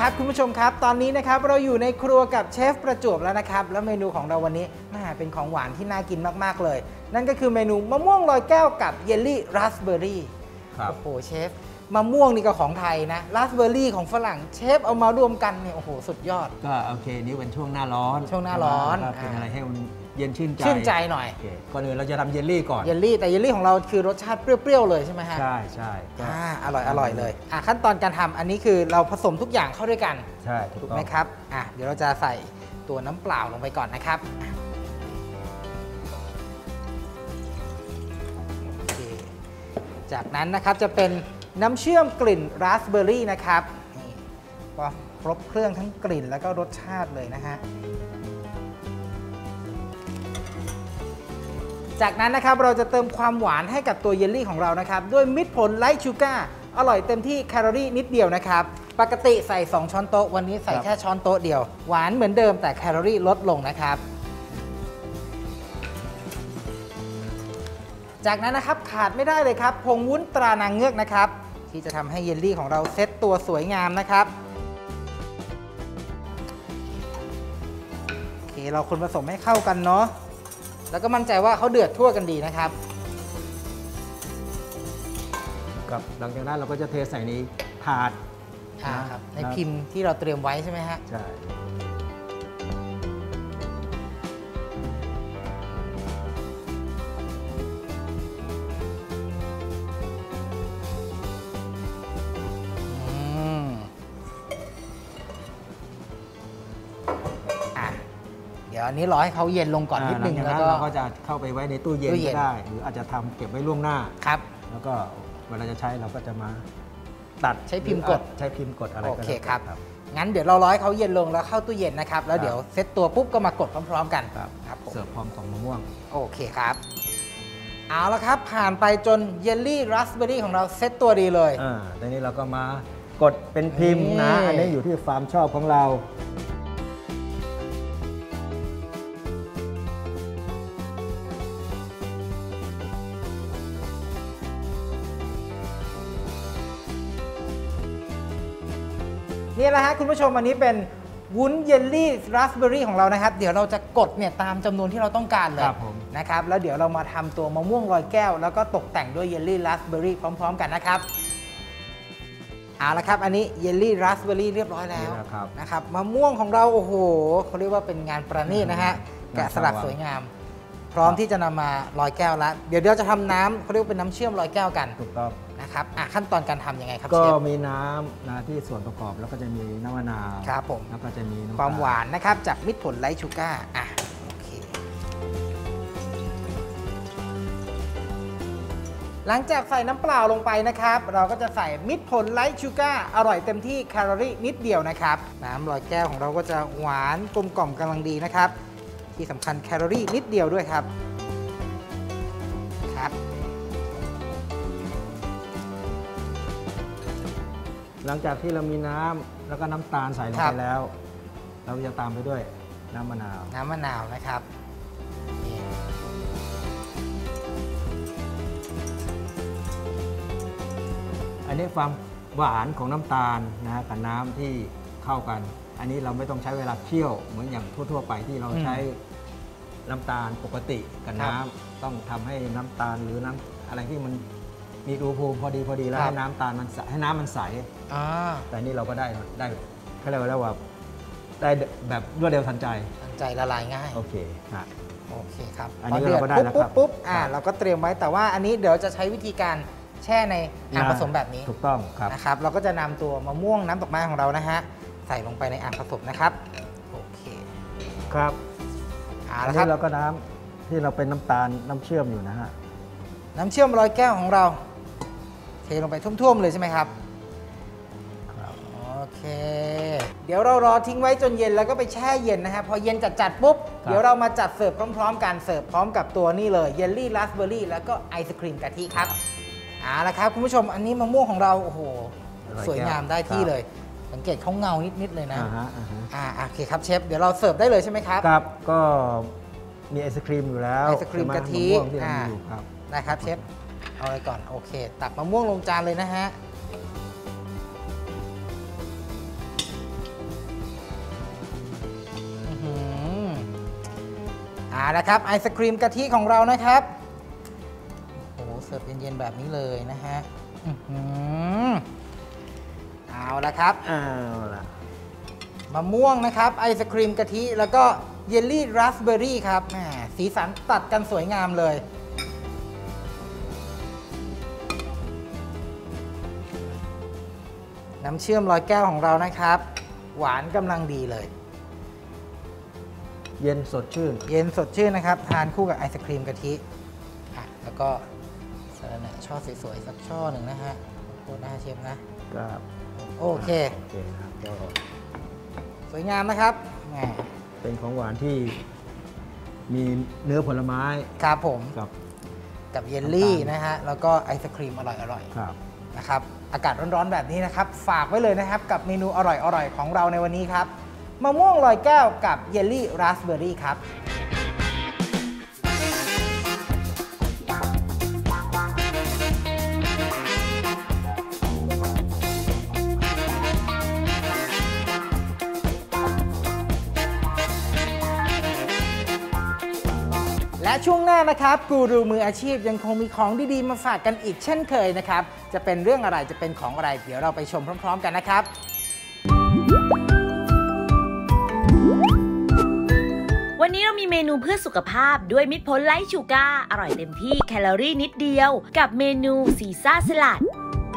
ครับคุณผู้ชมครับตอนนี้นะครับเราอยู่ในครัวกับเชฟประจวบแล้วนะครับแล้วเมนูของเราวันนี้เป็นของหวานที่น่ากินมากๆเลยนั่นก็คือเมนูมะม่วงลอยแก้วกับเยลลี่ราสเบอร์รี่โอ้โหเชฟมะม่วงนี่ก็ของไทยนะราสเบอร์รี่ของฝรั่งเชฟเอามารวมกันเนี่ยโอ้โหสุดยอดก็โอเคนี่เป็นช่วงหน้าร้อนเป็นอะไรให้มันเย็นชื่นใจหน่อยก่อนอื่นเราจะทำเยลลี่ก่อนเยลลี่แต่เยลลี่ของเราคือรสชาติเปรี้ยวๆเลยใช่ไหมฮะใช่อร่อยเลยขั้นตอนการทำอันนี้คือเราผสมทุกอย่างเข้าด้วยกันใช่ถูกไหมครับเดี๋ยวเราจะใส่ตัวน้ำเปล่าลงไปก่อนนะครับจากนั้นนะครับจะเป็นน้ำเชื่อมกลิ่นราสเบอร์รี่นะครับนี่ก็ครบเครื่องทั้งกลิ่นแล้วก็รสชาติเลยนะฮะจากนั้นนะครับเราจะเติมความหวานให้กับตัวเยลลี่ของเรานะครับด้วยมิตรผลไลท์ชูการ์อร่อยเต็มที่แคลอรี่นิดเดียวนะครับปกติใส่2ช้อนโต๊ะวันนี้ใส่แค่ช้อนโต๊ะเดียวหวานเหมือนเดิมแต่แคลอรี่ลดลงนะครับจากนั้นนะครับขาดไม่ได้เลยครับผงวุ้นตรานางเงือกนะครับที่จะทำให้เยลลี่ของเราเซตตัวสวยงามนะครับโอเคเราคนผสมให้เข้ากันเนาะแล้วก็มั่นใจว่าเขาเดือดทั่วกันดีนะครับกับหลังจากนั้นเราก็จะเทใส่ในถาดครับในพิมพ์ที่เราเตรียมไว้ใช่ไหมฮะใช่เดี๋ยวอันนี้รอให้เขาเย็นลงก่อนนิดนึงแล้วเราก็จะเข้าไปไว้ในตู้เย็นก็ได้หรืออาจจะทำเก็บไว้ล่วงหน้าครับแล้วก็เวลาจะใช้เราก็จะมาตัดใช้พิมพ์กดอะไรก็ได้โอเคครับงั้นเดี๋ยวเรารอให้เขาเย็นลงแล้วเข้าตู้เย็นนะครับแล้วเดี๋ยวเซตตัวปุ๊บก็มากดพร้อมๆกันครับเสิร์ฟพร้อมของมะม่วงโอเคครับเอาละครับผ่านไปจนเยลลี่ราสเบอร์รี่ของเราเซตตัวดีเลยตอนนี้เราก็มากดเป็นพิมพ์นะอันนี้อยู่ที่ความชอบของเรานี่แหละฮะคุณผู้ชมอันนี้เป็นวุ้นเยลลี่ราสเบอร์รี่ของเรานะครับเดี๋ยวเราจะกดเนี่ยตามจำนวนที่เราต้องการเลยนะครับแล้วเดี๋ยวเรามาทำตัวมะม่วงลอยแก้วแล้วก็ตกแต่งด้วยเยลลี่ราสเบอร์รี่พร้อมๆกันนะครับเอาละครับอันนี้เยลลี่ราสเบอร์รี่เรียบร้อยแล้วนะครับมะม่วงของเราโอ้โหเขาเรียกว่าเป็นงานประณีตนะฮะแกะสลักสวยงามพร้อมที่จะนำมาลอยแก้วแล้วเดี๋ยวเราจะทำน้ำเขาเรียกเป็นน้ำเชื่อมลอยแก้วกันถูกต้องนะครับขั้นตอนการทำยังไงครับก็มีน้ำที่ส่วนประกอบแล้วก็จะมีน้ำมะนาวครับผมแล้วก็จะมีความหวานนะครับจากมิตรผลไลท์ชูการ์โอเคหลังจากใส่น้ำเปล่าลงไปนะครับเราก็จะใส่มิตรผลไลท์ชูการ์อร่อยเต็มที่แคลอรี่นิดเดียวนะครับน้ำลอยแก้วของเราก็จะหวานกลมกล่อมกำลังดีนะครับที่สำคัญแคลอรี่นิดเดียวด้วยครับหลังจากที่เรามีน้ำแล้วก็น้ำตาลใส่ลงไปแล้วเราจะตามไปด้วยน้ำมะนาวนะครับอันนี้ความหวานของน้ำตาลนะกับน้ำที่เข้ากันอันนี้เราไม่ต้องใช้เวลาเคี่ยวเหมือนอย่างทั่วๆไปที่เราใช้น้ำตาลปกติกับน้ำต้องทำให้น้ำตาลหรือน้ำอะไรที่มันมีอุณหภูมิพอดีแล้วให้น้ำตาลมันให้น้ำมันใสแต่นี่เราก็ได้เขาเรียกว่าได้แบบรวดเร็วทันใจละลายง่ายโอเคครับอันนี้เราก็ได้แล้วครับปุ๊บเราก็เตรียมไว้แต่ว่าอันนี้เดี๋ยวจะใช้วิธีการแช่ในอ่างผสมแบบนี้ถูกต้องครับนะครับเราก็จะนำตัวมะม่วงน้ำดอกไม้ของเรานะฮะใส่ลงไปในอ่างผสมนะครับโอเคครับอันนี้เราก็น้ำที่เราเป็นน้ำตาลน้ำเชื่อมอยู่นะฮะน้ำเชื่อมลอยแก้วของเราเทลงไปท่วมๆเลยใช่ไหมครับโอเคเดี๋ยวเรารอทิ้งไว้จนเย็นแล้วก็ไปแช่เย็นนะฮะพอเย็นจัดปุ๊บเดี๋ยวเรามาจัดเสิร์ฟพร้อมๆกันเสิร์ฟพร้อมกับตัวนี่เลยเยลลี่ราสเบอร์รี่แล้วก็ไอศครีมกะทิครับเอาละครับคุณผู้ชมอันนี้มะม่วงของเราโอ้โหสวยงามได้ที่เลยสังเกตเขาเงานิดๆเลยนะโอเคครับเชฟเดี๋ยวเราเสิร์ฟได้เลยใช่ไหมครับครับก็มีไอศครีมอยู่แล้วไอศครีมกะทิครับนะครับเชฟเอาไปก่อนโอเคตักมะม่วงลงจานเลยนะฮะนะครับไอศครีมกะทิของเรานะครับโอ้โหเสิร์ฟเย็นๆแบบนี้เลยนะฮะเอาละครับมะม่วงนะครับไอศครีมกะทิแล้วก็เยลลี่ราสเบอร์รี่ครับสีสันตัดกันสวยงามเลยน้ำเชื่อม100 แก้วของเรานะครับหวานกำลังดีเลยเย็นสดชื่นนะครับทานคู่กับไอศครีมกะทิแล้วก็สาระแหน่ช่อสวยๆสักช่อหนึ่งนะฮะโคตรน่าเชฟนะครับโอเคครับก็สวยงามนะครับเป็นของหวานที่มีเนื้อผลไม้ครับผมกับเยลลี่นะฮะแล้วก็ไอศครีมอร่อยๆนะครับอากาศร้อนๆแบบนี้นะครับฝากไว้เลยนะครับกับเมนูอร่อยๆของเราในวันนี้ครับมะม่วง100 แก้วกับเยลลี่ราสเบอร์รี่ครับและช่วงหน้านะครับกูรูมืออาชีพยังคงมีของดีๆมาฝากกันอีกเช่นเคยนะครับจะเป็นเรื่องอะไรจะเป็นของอะไรเดี๋ยวเราไปชมพร้อมๆกันนะครับวันนี้เรามีเมนูเพื่อสุขภาพด้วยมิตรผลไร้ชูการ์อร่อยเต็มที่แคลอรี่นิดเดียวกับเมนูซีซ่าสลัด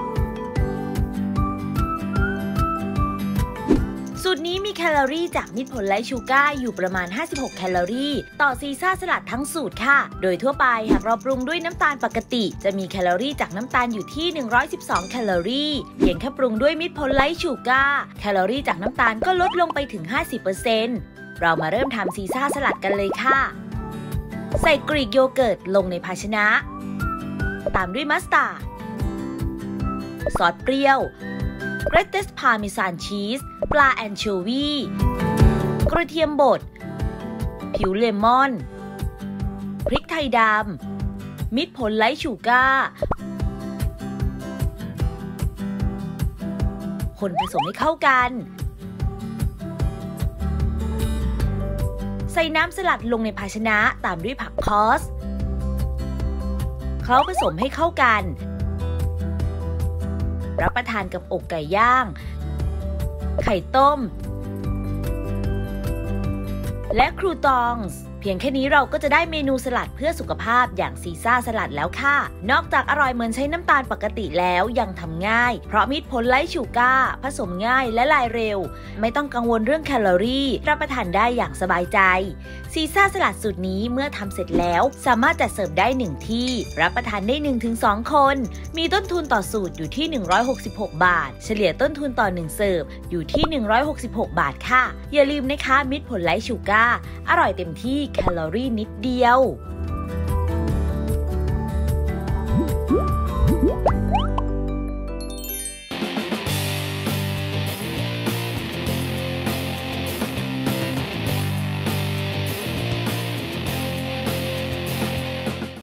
สูตรนี้มีแคลอรี่จากมิตรผลไร้ชูการ์อยู่ประมาณ56แคลอรี่ต่อซีซ่าสลัดทั้งสูตรค่ะโดยทั่วไปหากเราปรุงด้วยน้ำตาลปกติจะมีแคลอรี่จากน้ำตาลอยู่ที่112แคลอรี่เพียงแค่ปรุงด้วยมิตรผลไร้ชูการ์แคลอรี่จากน้ำตาลก็ลดลงไปถึง 50%เรามาเริ่มทำซีซ่าสลัดกันเลยค่ะใส่กรีกโยเกิร์ตลงในภาชนะตามด้วยมัสตาร์ดซอสเปรี้ยวเกรเตสพาร์เมซานชีสปลาแอนโชวีกระเทียมบดผิวเลมอนพริกไทยดำมิตรผลไร้ชูการ์คนผสมให้เข้ากันใส่น้ำสลัดลงในภาชนะตามด้วยผักคอสเคล้าผสมให้เข้ากันรับประทานกับอกไก่ย่างไข่ต้มและครูตองส์เพียงแค่นี้เราก็จะได้เมนูสลัดเพื่อสุขภาพอย่างซีซ่าสลัดแล้วค่ะนอกจากอร่อยเหมือนใช้น้ำตาลปกติแล้วยังทำง่ายเพราะมิตรผลไร้ชูการ์ผสมง่ายและลายเร็วไม่ต้องกังวลเรื่องแคลอรี่รับประทานได้อย่างสบายใจซีซ่าสลัดสูตรนี้เมื่อทำเสร็จแล้วสามารถจัดเสิร์ฟได้1ที่รับประทานได้ 1-2 คนมีต้นทุนต่อสูตรอยู่ที่166บาทเฉลี่ยต้นทุนต่อ1เสิร์ฟอยู่ที่166บาทค่ะอย่าลืมนะคะมิตรผลไร้ชูการ์อร่อยเต็มที่แคลอรี่นิดเดียว